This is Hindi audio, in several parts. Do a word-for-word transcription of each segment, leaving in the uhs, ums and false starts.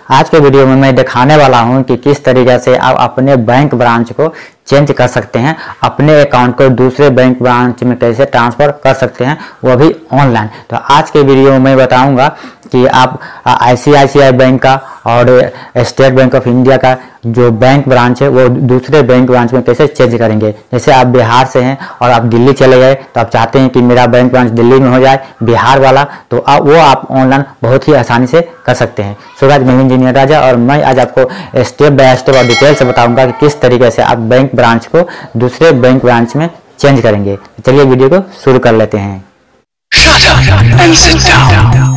आज के वीडियो में मैं दिखाने वाला हूं कि किस तरीके से आप अपने बैंक ब्रांच को चेंज कर सकते हैं, अपने अकाउंट को दूसरे बैंक ब्रांच में कैसे ट्रांसफ़र कर सकते हैं, वो भी ऑनलाइन। तो आज के वीडियो में बताऊंगा कि आप आई C I C I bank का और स्टेट बैंक ऑफ इंडिया का जो बैंक ब्रांच है वो दूसरे बैंक ब्रांच में कैसे चेंज करेंगे। जैसे आप बिहार से हैं और आप दिल्ली चले गए तो आप चाहते हैं कि मेरा बैंक ब्रांच दिल्ली में हो जाए, बिहार वाला, तो आप वो आप ऑनलाइन बहुत ही आसानी से कर सकते हैं। सो गाइस, मैं इंजीनियर राजा और मैं आज आपको स्टेप बाय स्टेप और डिटेल से बताऊंगा कि किस तरीके से आप बैंक ब्रांच को दूसरे बैंक ब्रांच में चेंज करेंगे। चलिए वीडियो को शुरू कर लेते हैं। Shut up and sit down.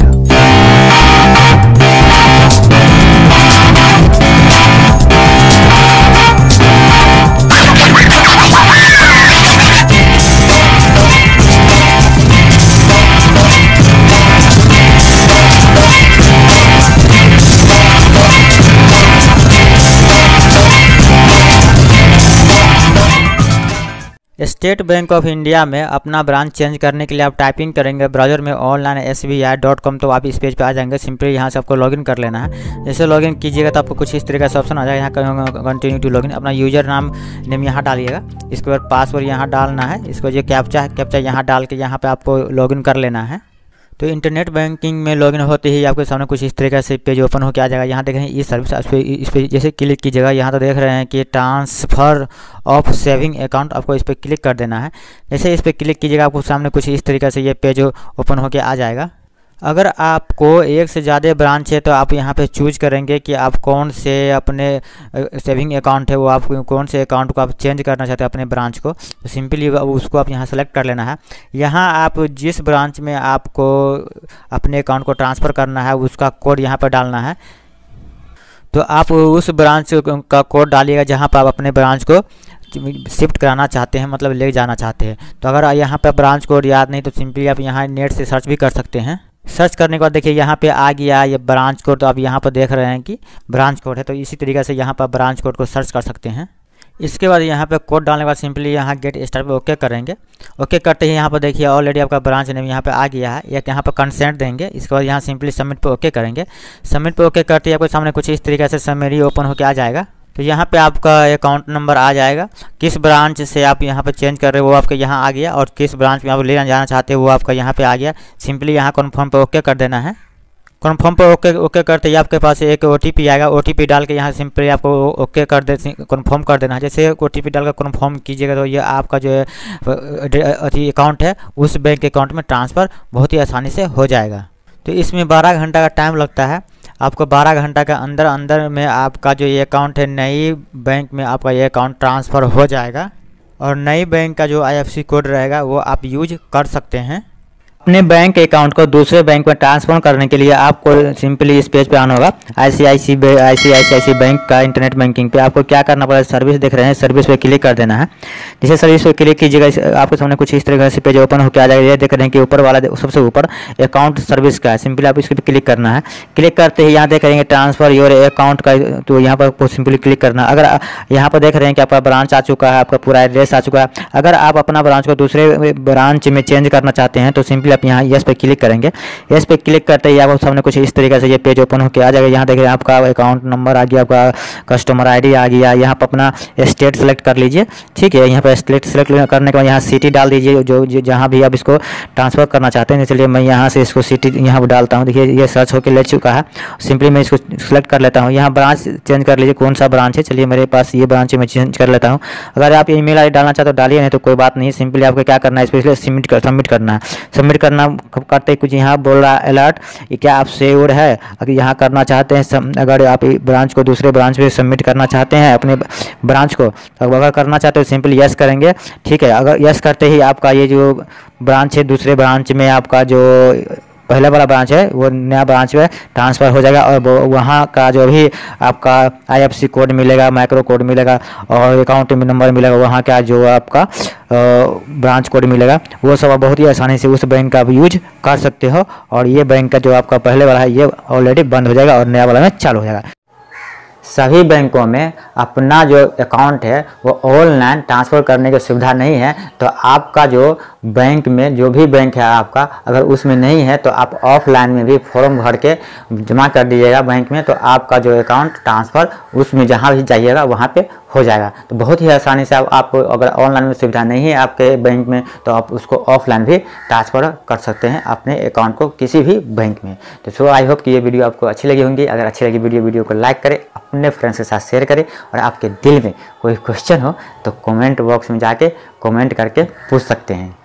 State Bank of India में अपना ब्रांच चेंज करने के लिए आप टाइपिंग करेंगे ब्राउज़र में online S B I dot com, तो आप इस पेज पे आ जाएंगे। सिंपली यहाँ से आपको लॉगिन कर लेना है। जैसे लॉगिन कीजिएगा तो आपको कुछ इस तरीके से ऑप्शन आ जाएगा। यहाँ कंटिन्यू टू लॉगिन, अपना यूजर नाम नेम यहाँ डालिएगा। इसके बाद पासवर्ड यहाँ डालना है। इसको जो कैप्चा है कैप्चा यहाँ डाल के यहाँ पर आपको लॉगिन कर लेना है। तो इंटरनेट बैंकिंग में लॉगिन होते ही आपके सामने कुछ इस तरीके से पेज ओपन होकर आ जाएगा। यहाँ देख रहे हैं ई सर्विस, इस पर इस पर जैसे क्लिक कीजिएगा। यहाँ तो देख रहे हैं कि ट्रांसफ़र ऑफ सेविंग अकाउंट, आपको इस पर क्लिक कर देना है। जैसे इस पर क्लिक कीजिएगा आपको सामने कुछ इस तरीके से ये पेज ओपन होकर आ जाएगा। अगर आपको एक से ज़्यादा ब्रांच है तो आप यहाँ पे चूज करेंगे कि आप कौन से अपने सेविंग अकाउंट है वो आप कौन से अकाउंट को आप चेंज करना चाहते हैं अपने ब्रांच को। तो सिंपली उसको आप यहाँ सेलेक्ट कर लेना है। यहाँ आप जिस ब्रांच में आपको अपने अकाउंट को ट्रांसफ़र करना है उसका कोड यहाँ पर डालना है। तो आप उस ब्रांच का कोड डालिएगा जहाँ पर आप अपने ब्रांच को शिफ्ट कराना चाहते हैं, मतलब ले जाना चाहते हैं। तो अगर यहाँ पर ब्रांच कोड याद नहीं तो सिंपली आप यहाँ नेट से सर्च भी कर सकते हैं। सर्च करने के बाद देखिए यहाँ पे आ गया ये ब्रांच कोड। तो आप यहाँ पर देख रहे हैं कि ब्रांच कोड है, तो इसी तरीके से यहाँ पर ब्रांच कोड को सर्च कर सकते हैं। इसके बाद यहाँ पे कोड डालने के बाद सिंपली यहाँ गेट स्टार्ट पे ओके करेंगे। ओके करते ही यहाँ पर देखिए ऑलरेडी आपका ब्रांच नेम यहाँ पे आ गया है। एक यहाँ पर कंसेंट देंगे। इसके बाद यहाँ सिंपली सबमिट पे ओके करेंगे। सबमिट पे ओके करते ही आपके सामने कुछ इस तरीके से समरी ओपन होकर आ जाएगा। तो यहाँ पे आपका अकाउंट नंबर आ जाएगा। किस ब्रांच से आप यहाँ पे चेंज कर रहे हो वो आपका यहाँ आ गया, और किस ब्रांच में आप ले जाना चाहते हो वो आपका यहाँ पे आ गया। सिंपली यहाँ कन्फर्म पे ओके कर देना है। कन्फर्म पे ओके ओके करते ही आपके पास एक ओ टी पी आएगा। ओ टी पी डाल के यहाँ सिंपली आपको ओके कर दे कन्फर्म कर देना है। जैसे ओ टी पी डाल कर कन्फर्म कीजिएगा तो ये आपका जो है अकाउंट है उस बैंक अकाउंट में ट्रांसफ़र बहुत ही आसानी से हो जाएगा। तो इसमें बारह घंटा का टाइम लगता है। आपको बारह घंटा के अंदर अंदर में आपका जो ये अकाउंट है नई बैंक में आपका ये अकाउंट ट्रांसफ़र हो जाएगा, और नई बैंक का जो आई एफ सी कोड रहेगा वो आप यूज कर सकते हैं। अपने बैंक अकाउंट को दूसरे बैंक में ट्रांसफर करने के लिए आपको सिंपली इस पेज पे आना होगा। I C I C I C I C I C bank का इंटरनेट बैंकिंग पे आपको क्या करना पड़ेगा, सर्विस देख रहे हैं, सर्विस पे क्लिक कर देना है। जैसे सर्विस पे क्लिक कीजिएगा आपके सामने कुछ इस तरह से पेज ओपन होकर आ जाएगा। ये देख रहे हैं कि ऊपर वाला सबसे ऊपर अकाउंट सर्विस का है। सिंपली आप इसके पे क्लिक करना है। क्लिक करते ही यहाँ देख रहे हैं ट्रांसफर योर अकाउंट का, तो यहाँ पर सिंपली क्लिक करना। अगर यहाँ पर देख रहे हैं कि आपका ब्रांच आ चुका है, आपका पूरा एड्रेस आ चुका है। अगर आप अपना ब्रांच को दूसरे ब्रांच में चेंज करना चाहते हैं तो सिंपली आप यहाँ यस पे क्लिक करेंगे। यस पे क्लिक करते ही आपको सामने कुछ इस तरीके से ये पेज ओपन होकर आ जाएगा। यहाँ देख रहे हैं आपका अकाउंट नंबर आ गया, आपका कस्टमर आईडी आ गया। यहाँ पर अपना स्टेट सेलेक्ट कर लीजिए, ठीक है। यहाँ पर स्टेट सेलेक्ट करने के बाद यहाँ सिटी डाल दीजिए जो जहाँ भी आप इसको ट्रांसफ़र करना चाहते हैं। चलिए मैं यहाँ से इसको सिटी यहाँ पर डालता हूँ। देखिए ये सर्च होकर ले चुका है। सिंपली मैं इसको सेलेक्ट कर लेता हूँ। यहाँ ब्रांच चेंज कर लीजिए, कौन सा ब्रांच है। चलिए मेरे पास ये ब्रांच है, मैं चेंज कर लेता हूँ। अगर आप ईमेल आई डी डालना चाहते हो डालिए, नहीं तो कोई बात नहीं। सिंपली आपको क्या करना है, इसको सबमिट कर सबमिट करना है। सबमिट करना करते कुछ यहाँ बोल रहा है अलर्ट, ये क्या आप श्योर है। अगर यहाँ करना चाहते हैं, अगर आप ब्रांच को दूसरे ब्रांच में सबमिट करना चाहते हैं अपने ब्रांच को, तो अगर करना चाहते हो सिंपली यस करेंगे, ठीक है। अगर यस करते ही आपका ये जो ब्रांच है दूसरे ब्रांच में आपका जो पहले वाला ब्रांच है वो नया ब्रांच में ट्रांसफ़र हो जाएगा, और वहाँ का जो भी आपका आई एफ सी कोड मिलेगा, माइक्रो कोड मिलेगा और अकाउंट नंबर मिलेगा, वहाँ का जो आपका ब्रांच कोड मिलेगा वो सब बहुत ही आसानी से उस बैंक का आप यूज कर सकते हो। और ये बैंक का जो आपका पहले वाला है ये ऑलरेडी बंद हो जाएगा और नया वाला में चालू हो जाएगा। सभी बैंकों में अपना जो अकाउंट है वो ऑनलाइन ट्रांसफ़र करने की सुविधा नहीं है। तो आपका जो बैंक में जो भी बैंक है आपका, अगर उसमें नहीं है तो आप ऑफलाइन में भी फॉर्म भर के जमा कर दीजिएगा बैंक में, तो आपका जो अकाउंट ट्रांसफ़र उसमें जहाँ भी जाइएगा वहाँ पे हो जाएगा। तो बहुत ही आसानी से आप, आप अगर ऑनलाइन में सुविधा नहीं है आपके बैंक में तो आप उसको ऑफलाइन भी ट्रांसफ़र कर सकते हैं अपने अकाउंट को किसी भी बैंक में। तो सो आई होप कि ये वीडियो आपको अच्छी लगी होंगी। अगर अच्छी लगी वीडियो वीडियो को लाइक करें, अपने फ्रेंड्स के साथ शेयर करें, और आपके दिल में कोई क्वेश्चन हो तो कमेंट बॉक्स में जाके कमेंट करके पूछ सकते हैं।